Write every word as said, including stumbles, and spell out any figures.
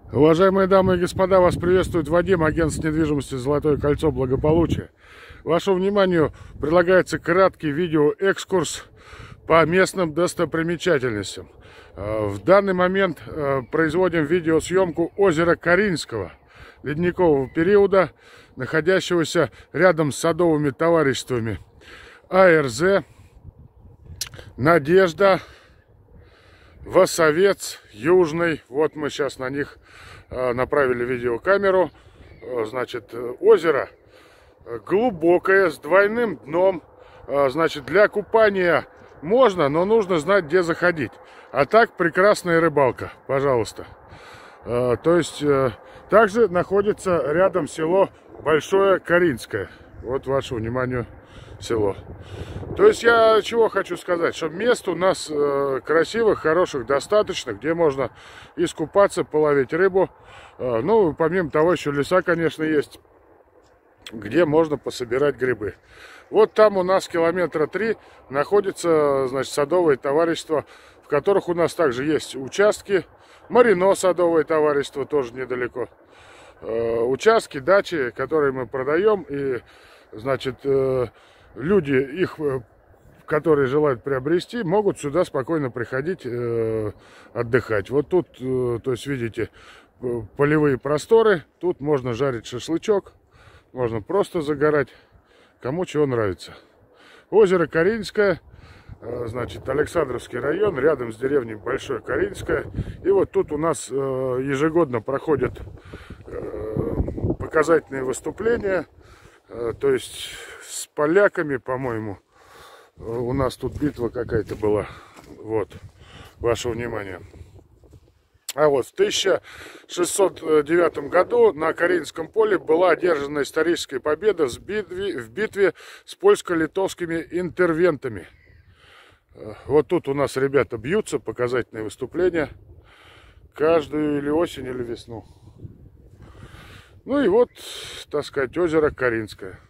Уважаемые дамы и господа, вас приветствует Вадим, агентство недвижимости «Золотое кольцо благополучия». Вашему вниманию предлагается краткий видеоэкскурс по местным достопримечательностям. В данный момент производим видеосъемку озера Каринского ледникового периода, находящегося рядом с садовыми товариществами АРЗ, Надежда, Васовец, Южный. Вот мы сейчас на них направили видеокамеру. Значит, озеро глубокое, с двойным дном. Значит, для купания можно, но нужно знать, где заходить. А так, прекрасная рыбалка, пожалуйста. То есть, также находится рядом село Большое Каринское. Вот вашему вниманию село. То есть я чего хочу сказать, что мест у нас э, красивых, хороших достаточно, где можно искупаться, половить рыбу. Э, ну, помимо того, еще леса, конечно, есть, где можно пособирать грибы. Вот там у нас километра три находится, значит, садовое товарищество, в которых у нас также есть участки. Марино садовое товарищество тоже недалеко. Э, участки, дачи, которые мы продаем, и, значит, э, люди, их, которые желают приобрести, могут сюда спокойно приходить э, отдыхать. Вот тут, э, то есть, видите, полевые просторы. Тут можно жарить шашлычок, можно просто загорать, кому чего нравится. Озеро Каринское, э, значит, Александровский район, рядом с деревней Большое Каринское. И вот тут у нас э, ежегодно проходят э, показательные выступления. Э, то есть с поляками, по-моему, у нас тут битва какая-то была. Вот, ваше внимание. А вот в тысяча шестьсот девятом году на Каринском поле была одержана историческая победа в битве, в битве с польско-литовскими интервентами. Вот тут у нас ребята бьются, показательные выступления. Каждую или осень, или весну. Ну и вот, так сказать, озеро Каринское.